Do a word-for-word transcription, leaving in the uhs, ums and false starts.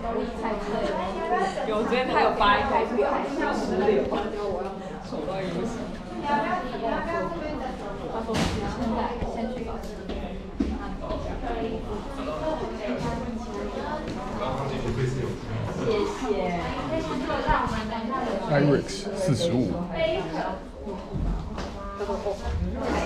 有，昨天他有发一个石榴，手到游戏。他说现在先去搞。谢谢。 Irex 四十五。